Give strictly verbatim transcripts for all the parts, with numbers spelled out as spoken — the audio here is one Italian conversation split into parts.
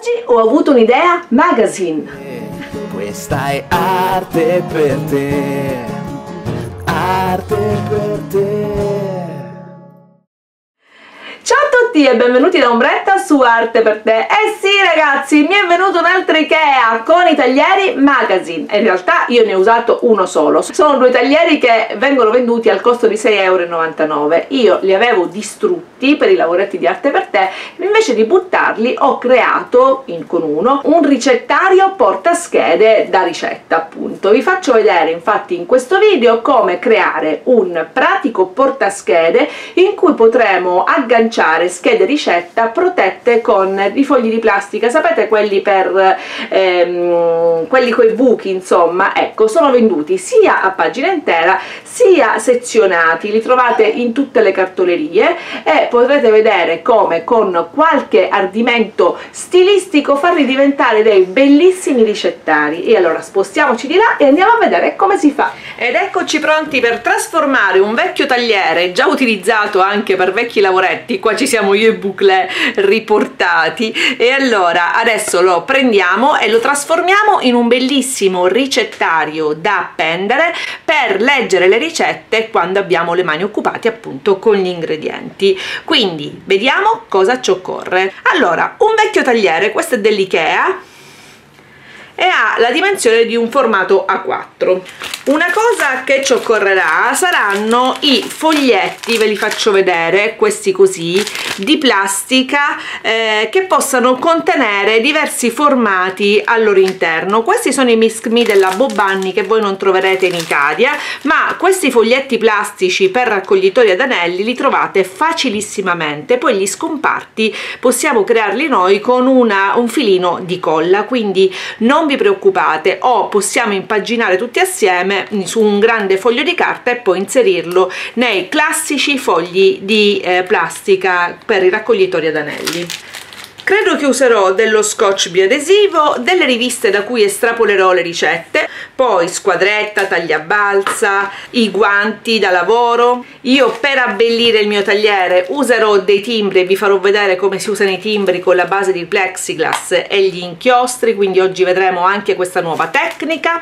Oggi ho avuto un'idea magazine. Questa è arte per te, arte per te. Ciao a tutti e benvenuti da Ombretta su Arte per te. Eh sì ragazzi, mi è venuto un'altra Ikea con i taglieri magazine. In realtà io ne ho usato uno solo. Sono due taglieri che vengono venduti al costo di sei e novantanove euro. Io li avevo distrutti per i lavoretti di Arte per te, invece di buttarli ho creato in, con uno un ricettario portaschede da ricetta, appunto. Vi faccio vedere infatti in questo video come creare un pratico portaschede in cui potremo agganciare schede ricetta protette con i fogli di plastica, sapete, quelli per ehm, quelli coi buchi, insomma. Ecco, sono venduti sia a pagina intera sia sezionati, li trovate in tutte le cartolerie e potrete vedere come con qualche ardimento stilistico farli diventare dei bellissimi ricettari. E allora spostiamoci di là e andiamo a vedere come si fa. Ed eccoci pronti per trasformare un vecchio tagliere già utilizzato anche per vecchi lavoretti. Qua ci siamo io e Bucle riportati, e allora adesso lo prendiamo e lo trasformiamo in un bellissimo ricettario da appendere per leggere le ricette quando abbiamo le mani occupate appunto con gli ingredienti. Quindi vediamo cosa ci occorre. Allora, un vecchio tagliere, questo è dell'Ikea e ha la dimensione di un formato A quattro. Una cosa che ci occorrerà saranno i foglietti, ve li faccio vedere, questi così, di plastica eh, che possano contenere diversi formati al loro interno. Questi sono i Misc Me della Bobanni che voi non troverete in Italia, ma questi foglietti plastici per raccoglitori ad anelli li trovate facilissimamente. Poi gli scomparti possiamo crearli noi con una, un filino di colla, quindi non vi preoccupate, o possiamo impaginare tutti assieme su un grande foglio di carta e poi inserirlo nei classici fogli di eh, plastica per i raccoglitori ad anelli. Credo che userò dello scotch biadesivo, delle riviste da cui estrapolerò le ricette, poi squadretta, tagliabalza, i guanti da lavoro. Io per abbellire il mio tagliere userò dei timbri e vi farò vedere come si usano i timbri con la base di plexiglass e gli inchiostri, quindi oggi vedremo anche questa nuova tecnica.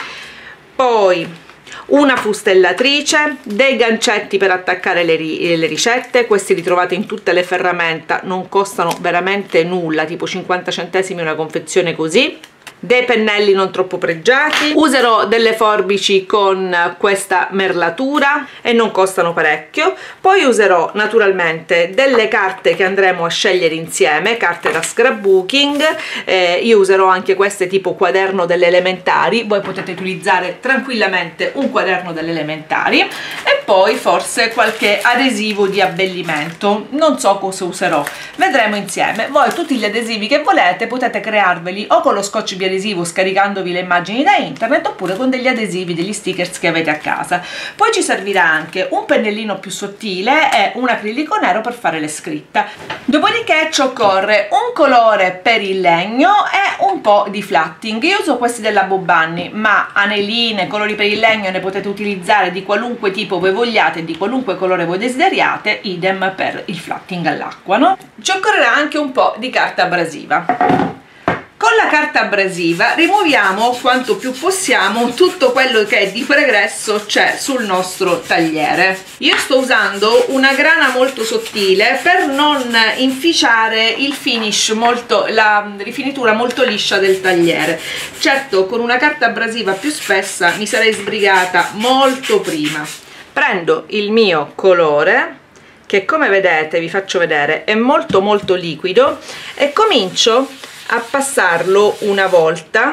Poi una fustellatrice, dei gancetti per attaccare le, ri le ricette, questi li trovate in tutte le ferramenta, non costano veramente nulla, tipo cinquanta centesimi una confezione così. Dei pennelli non troppo pregiati, userò delle forbici con questa merlatura e non costano parecchio. Poi userò naturalmente delle carte che andremo a scegliere insieme, carte da scrapbooking. eh, io userò anche queste tipo quaderno delle elementari, voi potete utilizzare tranquillamente un quaderno delle elementari, e poi forse qualche adesivo di abbellimento, non so cosa userò, vedremo insieme. Voi tutti gli adesivi che volete potete crearveli o con lo scotch biadesivo scaricandovi le immagini da internet, oppure con degli adesivi, degli stickers che avete a casa. Poi ci servirà anche un pennellino più sottile e un acrilico nero per fare le scritte. Dopodiché ci occorre un colore per il legno e un po' di flatting. Io uso questi della Bobanni, ma aneline, colori per il legno ne potete utilizzare di qualunque tipo voi vogliate, di qualunque colore voi desideriate, idem per il flatting all'acqua, no? Ci occorrerà anche un po' di carta abrasiva. Con la carta abrasiva rimuoviamo quanto più possiamo tutto quello che di pregresso c'è sul nostro tagliere. Io sto usando una grana molto sottile per non inficiare il finish, molto, la rifinitura molto liscia del tagliere. Certo, con una carta abrasiva più spessa mi sarei sbrigata molto prima. Prendo il mio colore, che come vedete, vi faccio vedere, è molto molto liquido, e comincio a passarlo una volta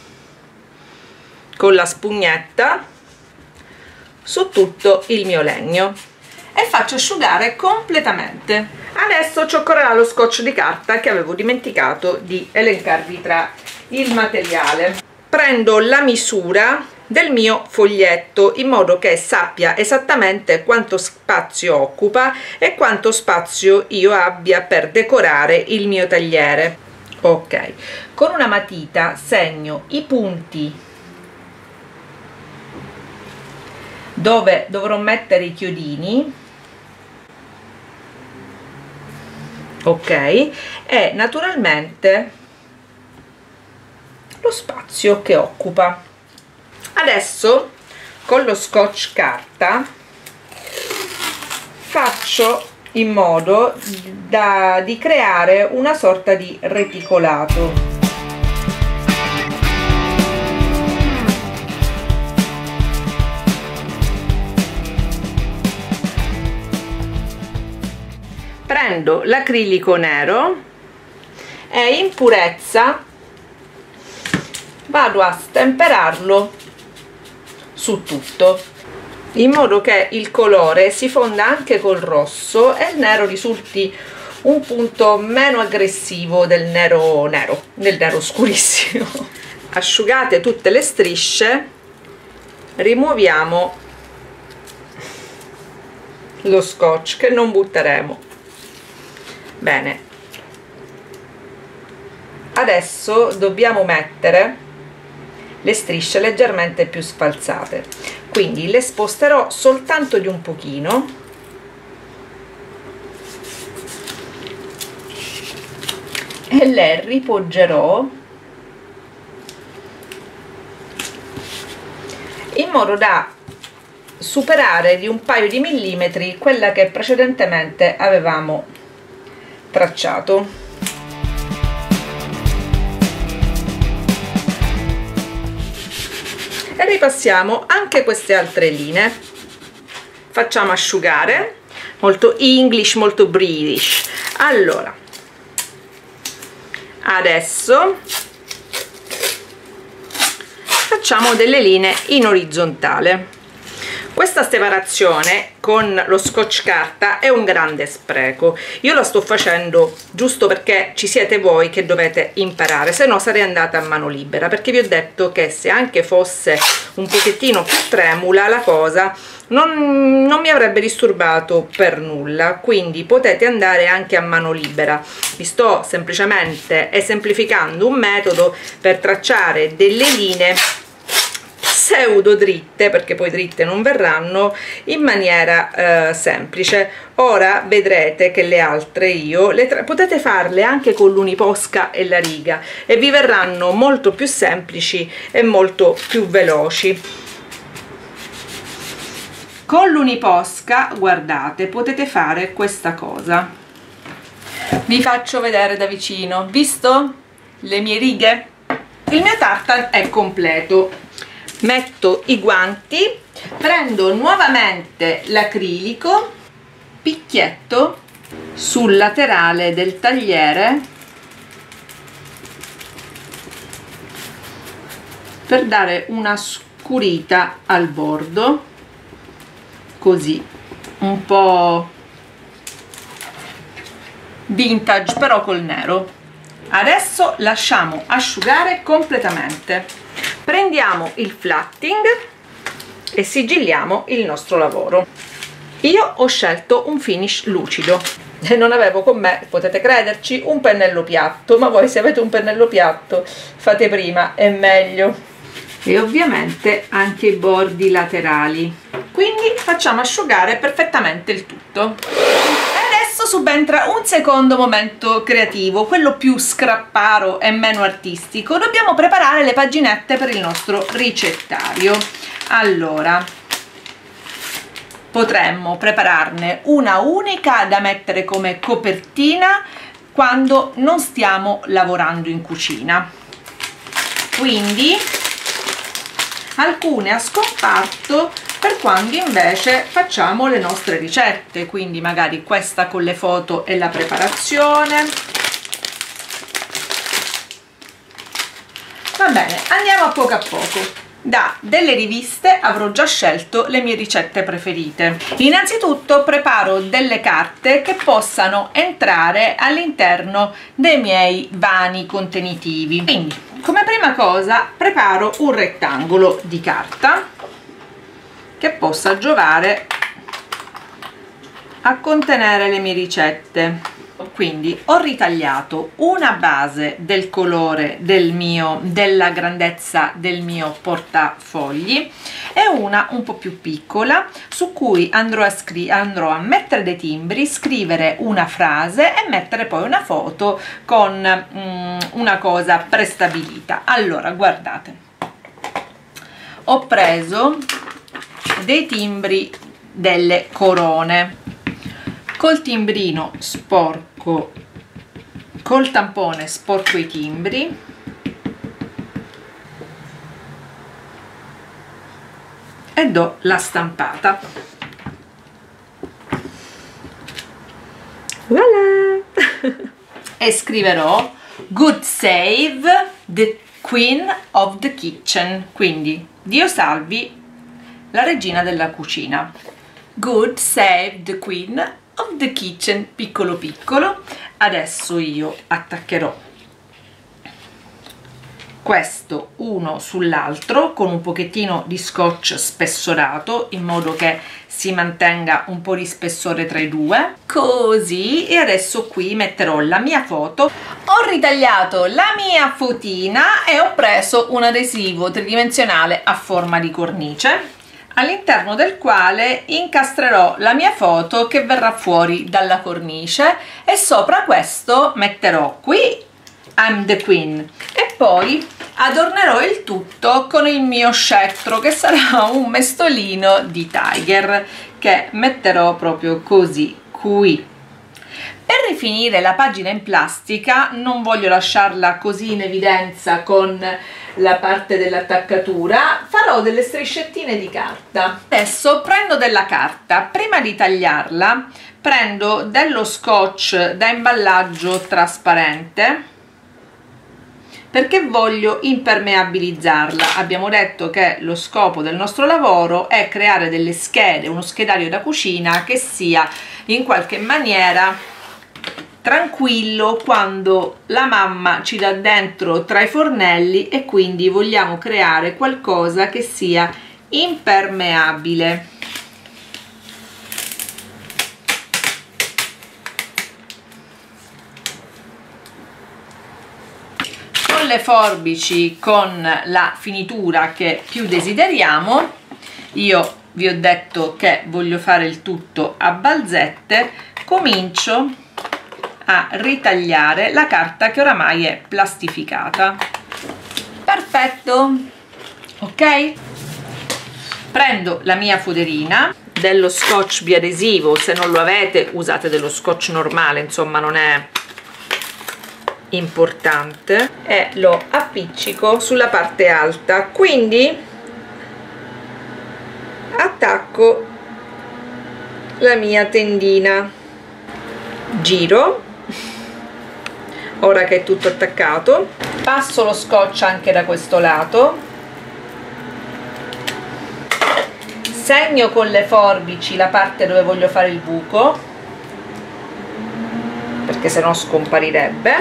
con la spugnetta su tutto il mio legno e faccio asciugare completamente. Adesso ci occorrerà lo scotch di carta che avevo dimenticato di elencarvi tra il materiale. Prendo la misura del mio foglietto in modo che sappia esattamente quanto spazio occupa e quanto spazio io abbia per decorare il mio tagliere. Ok, con una matita segno i punti dove dovrò mettere i chiodini, ok, e naturalmente lo spazio che occupa. Adesso con lo scotch carta faccio in modo da, di creare una sorta di reticolato. Prendo l'acrilico nero e in purezza vado a stemperarlo su tutto, in modo che il colore si fonda anche col rosso e il nero risulti un punto meno aggressivo del nero nero, del nero scurissimo. Asciugate tutte le strisce, rimuoviamo lo scotch che non butteremo. Bene, adesso dobbiamo mettere le strisce leggermente più sfalsate, quindi le sposterò soltanto di un pochino e le ripoggerò in modo da superare di un paio di millimetri quella che precedentemente avevamo tracciato. E ripassiamo anche queste altre linee, facciamo asciugare, molto English, molto British. Allora, adesso facciamo delle linee in orizzontale. Questa separazione con lo scotch carta è un grande spreco. Io la sto facendo giusto perché ci siete voi che dovete imparare, se no sarei andata a mano libera, perché vi ho detto che se anche fosse un pochettino più tremula la cosa non, non mi avrebbe disturbato per nulla, quindi potete andare anche a mano libera. Vi sto semplicemente esemplificando un metodo per tracciare delle linee pseudo dritte, perché poi dritte non verranno, in maniera eh, semplice. Ora vedrete che le altre io le potete farle anche con l'uniposca e la riga e vi verranno molto più semplici e molto più veloci. Con l'uniposca, guardate, potete fare questa cosa. Vi faccio vedere da vicino, visto le mie righe? Il mio tartan è completo. Metto i guanti, prendo nuovamente l'acrilico, picchietto sul laterale del tagliere per dare una scurita al bordo, così un po' vintage però col nero. Adesso lasciamo asciugare completamente. Prendiamo il flatting e sigilliamo il nostro lavoro. Io ho scelto un finish lucido e non avevo con me, potete crederci, un pennello piatto, ma voi se avete un pennello piatto fate prima, è meglio. E ovviamente anche i bordi laterali. Quindi facciamo asciugare perfettamente il tutto. Subentra un secondo momento creativo, quello più scrapparo e meno artistico. Dobbiamo preparare le paginette per il nostro ricettario. Allora, potremmo prepararne una unica da mettere come copertina quando non stiamo lavorando in cucina, quindi alcune a scomparto per quando invece facciamo le nostre ricette, quindi magari questa con le foto e la preparazione. Va bene, andiamo a poco a poco. Da delle riviste avrò già scelto le mie ricette preferite. Innanzitutto preparo delle carte che possano entrare all'interno dei miei vani contenitivi. Quindi, come prima cosa, preparo un rettangolo di carta che possa giovare a contenere le mie ricette. Quindi ho ritagliato una base del colore del mio, della grandezza del mio portafogli e una un po' più piccola su cui andrò a, andrò a mettere dei timbri, scrivere una frase e mettere poi una foto con mm, una cosa prestabilita. Allora guardate, ho preso dei timbri delle corone col timbrino sporco, col tampone sporco i timbri e do la stampata. Voilà! E scriverò "God save the Queen of the Kitchen", quindi Dio salvi la regina della cucina. God save the Queen of the Kitchen, piccolo piccolo. Adesso io attaccherò questo uno sull'altro con un pochettino di scotch spessorato in modo che si mantenga un po' di spessore tra i due, così. E adesso qui metterò la mia foto. Ho ritagliato la mia fotina e ho preso un adesivo tridimensionale a forma di cornice, all'interno del quale incastrerò la mia foto che verrà fuori dalla cornice e sopra questo metterò qui "I'm the Queen" e poi adornerò il tutto con il mio scettro che sarà un mestolino di Tiger che metterò proprio così qui. Per rifinire la pagina in plastica non voglio lasciarla così in evidenza con la parte dell'attaccatura, farò delle striscettine di carta. Adesso prendo della carta, prima di tagliarla prendo dello scotch da imballaggio trasparente perché voglio impermeabilizzarla. Abbiamo detto che lo scopo del nostro lavoro è creare delle schede, uno schedario da cucina che sia in qualche maniera tranquillo quando la mamma ci dà dentro tra i fornelli e quindi vogliamo creare qualcosa che sia impermeabile. Con le forbici con la finitura che più desideriamo, io vi ho detto che voglio fare il tutto a balzette, comincio a ritagliare la carta che oramai è plastificata. Perfetto, ok? Prendo la mia foderina, dello scotch biadesivo, se non lo avete usate dello scotch normale, insomma non è importante, e lo appiccico sulla parte alta, quindi attacco la mia tendina, giro. Ora che è tutto attaccato passo lo scotch anche da questo lato, segno con le forbici la parte dove voglio fare il buco perché sennò scomparirebbe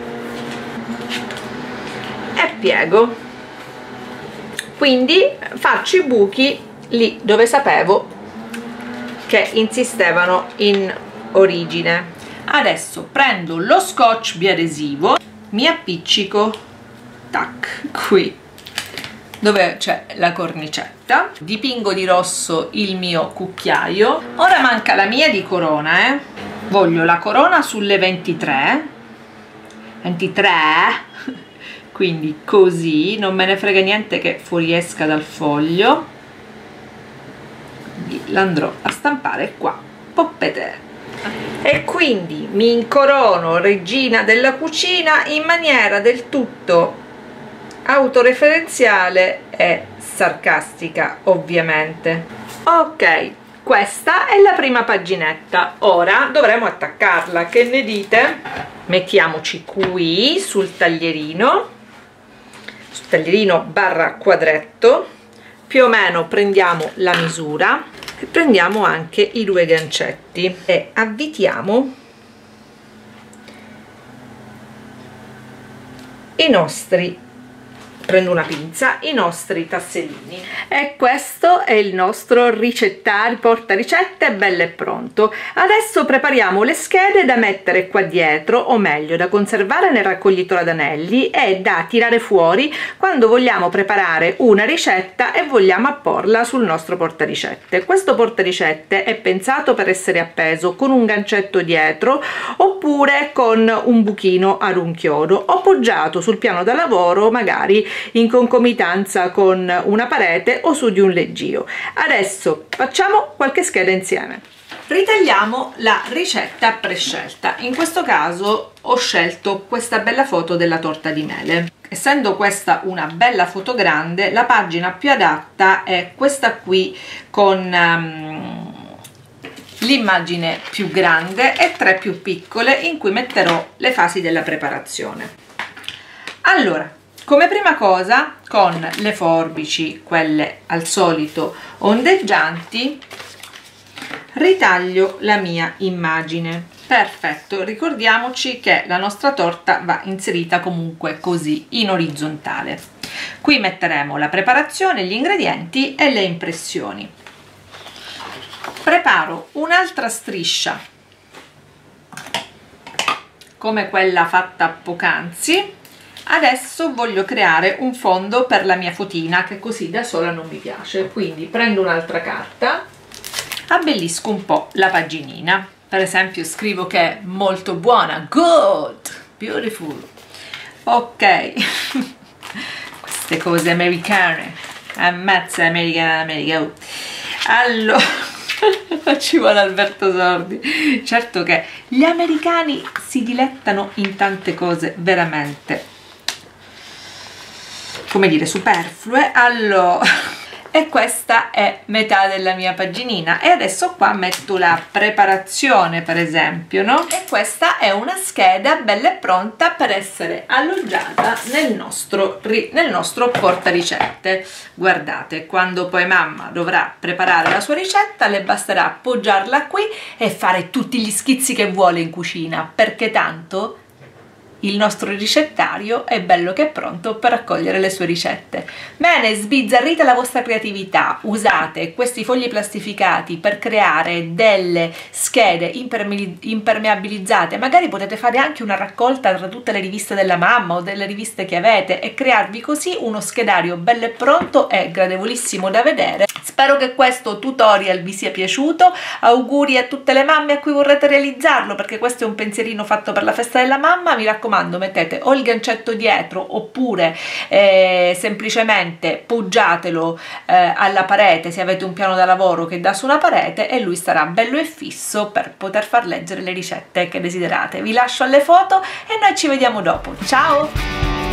e piego, quindi faccio i buchi lì dove sapevo che insistevano in origine. Adesso prendo lo scotch biadesivo, mi appiccico, tac, qui dove c'è la cornicetta, dipingo di rosso il mio cucchiaio. Ora manca la mia di corona, eh. Voglio la corona sulle ventitré, ventitré, quindi così, non me ne frega niente che fuoriesca dal foglio, l'andrò a stampare qua, poppete. E quindi mi incorono regina della cucina in maniera del tutto autoreferenziale e sarcastica, ovviamente. Ok, questa è la prima paginetta. Ora dovremo attaccarla, che ne dite? Mettiamoci qui sul taglierino, sul taglierino barra quadretto, più o meno prendiamo la misura e prendiamo anche i due gancetti e avvitiamo i nostri prendo una pinza, i nostri tassellini. E questo è il nostro ricettario, porta ricette bello e pronto. Adesso prepariamo le schede da mettere qua dietro, o meglio da conservare nel raccoglitore ad anelli e da tirare fuori quando vogliamo preparare una ricetta e vogliamo apporla sul nostro portaricette. Questo portaricette è pensato per essere appeso con un gancetto dietro oppure con un buchino ad un chiodo o poggiato sul piano da lavoro, magari in concomitanza con una parete o su di un leggio. Adesso facciamo qualche scheda insieme. Ritagliamo la ricetta prescelta. In questo caso ho scelto questa bella foto della torta di mele. Essendo questa una bella foto grande, la pagina più adatta è questa qui con um, l'immagine più grande e tre più piccole in cui metterò le fasi della preparazione. Allora, come prima cosa, con le forbici, quelle al solito ondeggianti, ritaglio la mia immagine. Perfetto, ricordiamoci che la nostra torta va inserita comunque così in orizzontale. Qui metteremo la preparazione, gli ingredienti e le impressioni. Preparo un'altra striscia come quella fatta poc'anzi. Adesso voglio creare un fondo per la mia fotina, che così da sola non mi piace, quindi prendo un'altra carta, abbellisco un po' la paginina. Per esempio scrivo che è molto buona, good, beautiful. Ok, queste cose americane, ammazza americana, americana. Allora, ci vuole Alberto Sordi. Certo che gli americani si dilettano in tante cose veramente, come dire, superflue. Allora, e questa è metà della mia paginina e adesso qua metto la preparazione, per esempio, no? E questa è una scheda bella e pronta per essere alloggiata nel nostro, nel nostro portaricette. Guardate, quando poi mamma dovrà preparare la sua ricetta le basterà appoggiarla qui e fare tutti gli schizzi che vuole in cucina, perché tanto il nostro ricettario è bello che è pronto per accogliere le sue ricette. Bene, sbizzarrite la vostra creatività, usate questi fogli plastificati per creare delle schede impermeabilizzate, magari potete fare anche una raccolta tra tutte le riviste della mamma o delle riviste che avete e crearvi così uno schedario bello e pronto e gradevolissimo da vedere. Spero che questo tutorial vi sia piaciuto, auguri a tutte le mamme a cui vorrete realizzarlo, perché questo è un pensierino fatto per la festa della mamma. Mi raccomando, mettete o il gancetto dietro oppure eh, semplicemente poggiatelo eh, alla parete se avete un piano da lavoro che dà su una parete, e lui starà bello e fisso per poter far leggere le ricette che desiderate. Vi lascio alle foto e noi ci vediamo dopo. Ciao!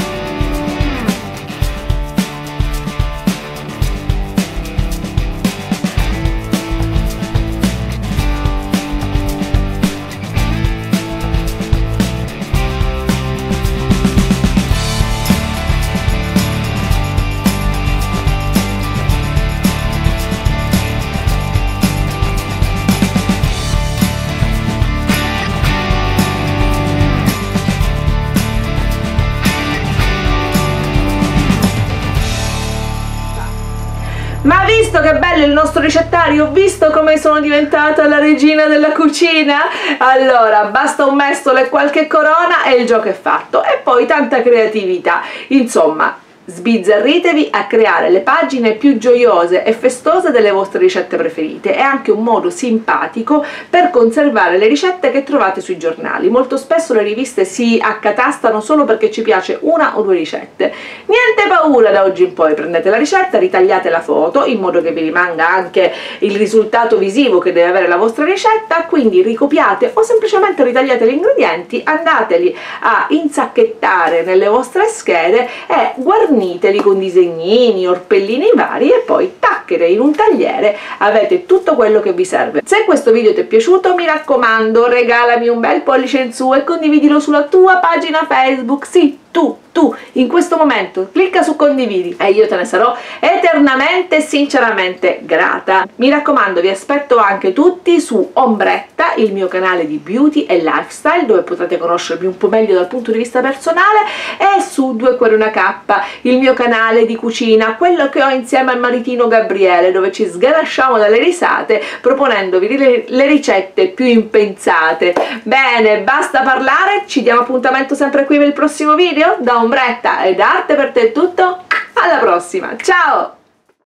Ma visto che bello il nostro ricettario, visto come sono diventata la regina della cucina? Allora, basta un mestolo e qualche corona e il gioco è fatto. E poi tanta creatività. Insomma, sbizzarritevi a creare le pagine più gioiose e festose delle vostre ricette preferite. È anche un modo simpatico per conservare le ricette che trovate sui giornali. Molto spesso le riviste si accatastano solo perché ci piace una o due ricette. Niente paura, da oggi in poi prendete la ricetta, ritagliate la foto in modo che vi rimanga anche il risultato visivo che deve avere la vostra ricetta, quindi ricopiate o semplicemente ritagliate gli ingredienti, andateli a insacchettare nelle vostre schede e guardate, forniteli con disegnini, orpellini vari e poi tacchete in un tagliere, avete tutto quello che vi serve. Se questo video ti è piaciuto, mi raccomando, regalami un bel pollice in su e condividilo sulla tua pagina Facebook. Sì, tu, tu, in questo momento, clicca su condividi e io te ne sarò eternamente e sinceramente grata. Mi raccomando, vi aspetto anche tutti su Ombretta, il mio canale di beauty e lifestyle, dove potrete conoscermi un po' meglio dal punto di vista personale, e su Due Cuori Una Cappa, il mio canale di cucina, quello che ho insieme al maritino Gabriele, dove ci sganasciamo dalle risate proponendovi le, le ricette più impensate. Bene, basta parlare, ci diamo appuntamento sempre qui per il prossimo video. Da Ombretta e da Arte per te è tutto, alla prossima, ciao!